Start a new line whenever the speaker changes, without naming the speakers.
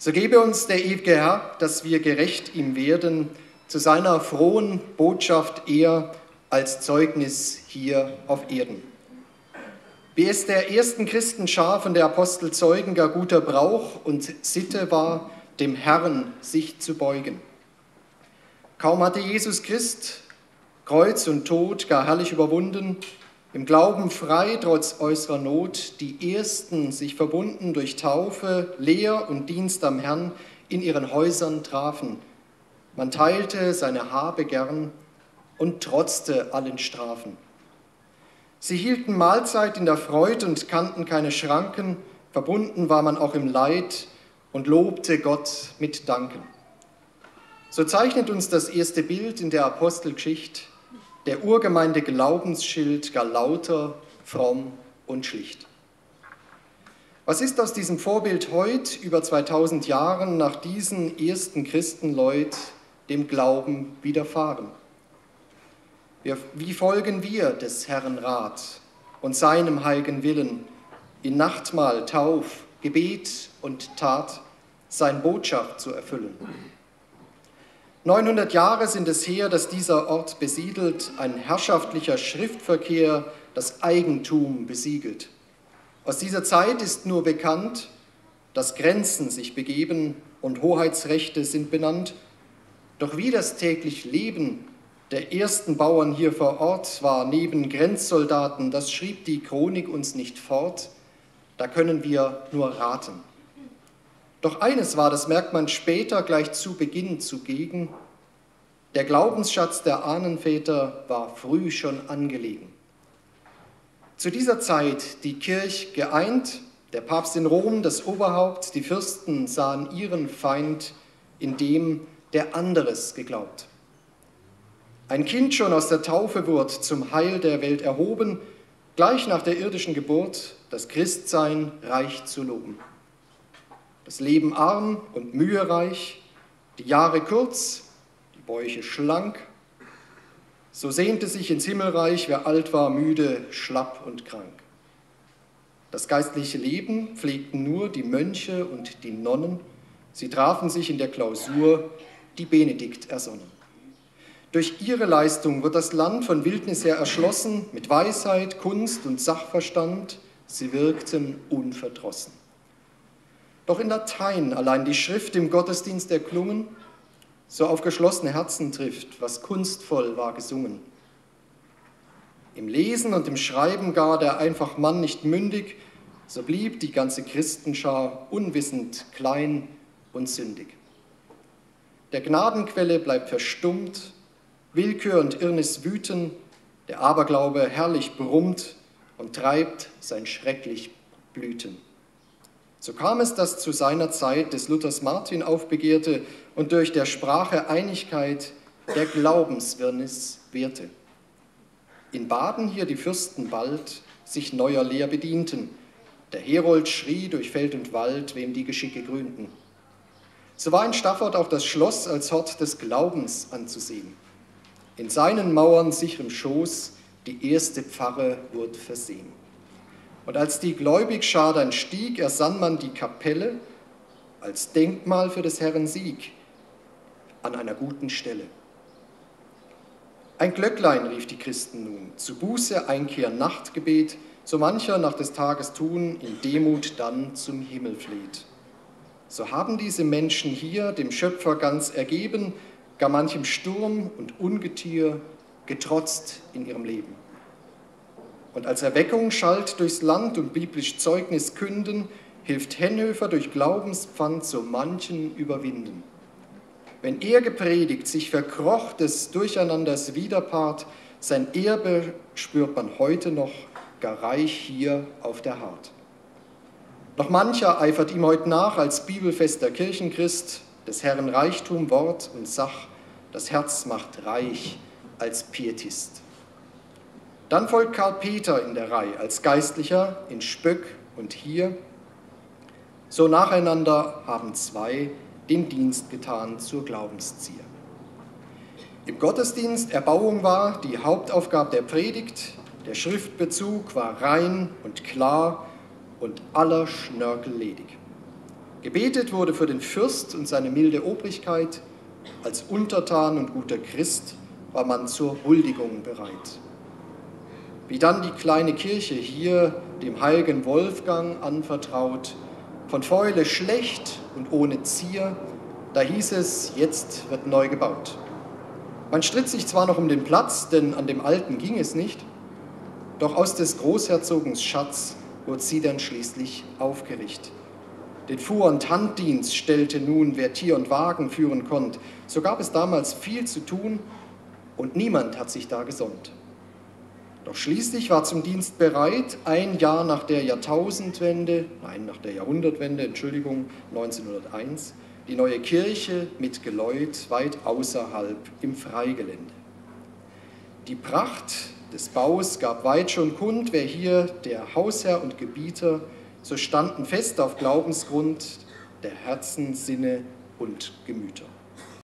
So gebe uns der ewige Herr, dass wir gerecht ihm werden, zu seiner frohen Botschaft eher als Zeugnis hier auf Erden. Wie es der ersten Christenschar von der Apostel Zeugen gar guter Brauch und Sitte war, dem Herrn sich zu beugen. Kaum hatte Jesus Christ Kreuz und Tod gar herrlich überwunden, im Glauben frei trotz äußerer Not, die Ersten sich verbunden durch Taufe, Lehr und Dienst am Herrn in ihren Häusern trafen. Man teilte seine Habe gern und trotzte allen Strafen. Sie hielten Mahlzeit in der Freud und kannten keine Schranken, verbunden war man auch im Leid und lobte Gott mit Danken. So zeichnet uns das erste Bild in der Apostelgeschichte der Urgemeinde Glaubensschild gar lauter, fromm und schlicht. Was ist aus diesem Vorbild heute, über 2000 Jahren nach diesen ersten Christenleut, dem Glauben widerfahren? Wie folgen wir des Herrn Rat und seinem heiligen Willen, in Nachtmahl, Tauf, Gebet und Tat, seine Botschaft zu erfüllen? 900 Jahre sind es her, dass dieser Ort besiedelt, ein herrschaftlicher Schriftverkehr das Eigentum besiegelt. Aus dieser Zeit ist nur bekannt, dass Grenzen sich begeben und Hoheitsrechte sind benannt. Doch wie das täglich Leben der ersten Bauern hier vor Ort war, neben Grenzsoldaten, das schrieb die Chronik uns nicht fort, da können wir nur raten. Doch eines war, das merkt man später gleich zu Beginn zugegen: Der Glaubensschatz der Ahnenväter war früh schon angelegen. Zu dieser Zeit die Kirche geeint, der Papst in Rom das Oberhaupt, die Fürsten sahen ihren Feind in dem, der anderes geglaubt. Ein Kind schon aus der Taufe wurde zum Heil der Welt erhoben, gleich nach der irdischen Geburt das Christsein reich zu loben. Das Leben arm und mühereich, die Jahre kurz, die Bäuche schlank. So sehnte sich ins Himmelreich, wer alt war, müde, schlapp und krank. Das geistliche Leben pflegten nur die Mönche und die Nonnen. Sie trafen sich in der Klausur, die Benedikt ersonnen. Durch ihre Leistung wird das Land von Wildnis her erschlossen, mit Weisheit, Kunst und Sachverstand. Sie wirkten unverdrossen. Doch in Latein allein die Schrift im Gottesdienst erklungen, so auf geschlossene Herzen trifft, was kunstvoll war gesungen. Im Lesen und im Schreiben gar der einfach Mann nicht mündig, so blieb die ganze Christenschar unwissend, klein und sündig. Der Gnadenquelle bleibt verstummt, Willkür und Irrnis wüten, der Aberglaube herrlich brummt und treibt sein schrecklich Blüten. So kam es, dass zu seiner Zeit des Luthers Martin aufbegehrte und durch der Sprache Einigkeit der Glaubenswirrnis wehrte. In Baden hier die Fürsten bald sich neuer Lehr bedienten. Der Herold schrie durch Feld und Wald, wem die Geschicke grünten. So war in Staffort auch das Schloss als Hort des Glaubens anzusehen. In seinen Mauern sicherem Schoß die erste Pfarre wurde versehen. Und als die Gläubigschar dann stieg, ersann man die Kapelle als Denkmal für des Herrn Sieg an einer guten Stelle. Ein Glöcklein rief die Christen nun, zu Buße, Einkehr, Nachtgebet, so mancher nach des Tages Tun in Demut dann zum Himmel fleht. So haben diese Menschen hier dem Schöpfer ganz ergeben, gar manchem Sturm und Ungetier getrotzt in ihrem Leben. Und als Erweckung schallt durchs Land und biblisch Zeugnis künden, hilft Hennöfer durch Glaubenspfand so manchen überwinden. Wenn er gepredigt, sich verkroch des Durcheinanders Widerpart, sein Erbe spürt man heute noch, gar reich hier auf der Hart. Noch mancher eifert ihm heute nach als bibelfester Kirchenchrist, des Herrn Reichtum, Wort und Sach, das Herz macht reich als Pietist. Dann folgt Karl Peter in der Reihe als Geistlicher in Spöck und hier. So nacheinander haben zwei den Dienst getan zur Glaubenszieher. Im Gottesdienst Erbauung war die Hauptaufgabe der Predigt, der Schriftbezug war rein und klar und aller Schnörkel ledig. Gebetet wurde für den Fürst und seine milde Obrigkeit. Als Untertan und guter Christ war man zur Huldigung bereit. Wie dann die kleine Kirche hier dem heiligen Wolfgang anvertraut, von Fäule schlecht und ohne Zier, da hieß es, jetzt wird neu gebaut. Man stritt sich zwar noch um den Platz, denn an dem alten ging es nicht, doch aus des Großherzogens Schatz wurde sie dann schließlich aufgerichtet. Den Fuhr- und Handdienst stellte nun, wer Tier und Wagen führen konnte. So gab es damals viel zu tun und niemand hat sich da gesonnt. Doch schließlich war zum Dienst bereit, ein Jahr nach der Jahrhundertwende, 1901, die neue Kirche mit Geläut weit außerhalb im Freigelände. Die Pracht des Baus gab weit schon kund, wer hier der Hausherr und Gebieter, so standen fest auf Glaubensgrund der Herzen, Sinne und Gemüter.